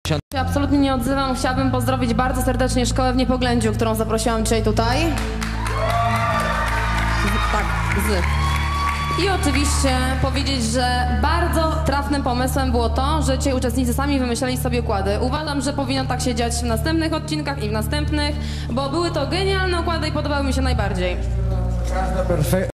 Się absolutnie nie odzywam. Chciałabym pozdrowić bardzo serdecznie szkołę w Niepoględziu, którą zaprosiłam dzisiaj tutaj. I oczywiście powiedzieć, że bardzo trafnym pomysłem było to, że dzisiaj uczestnicy sami wymyśleli sobie układy. Uważam, że powinno tak się dziać w następnych odcinkach i w następnych, bo były to genialne układy i podobały mi się najbardziej.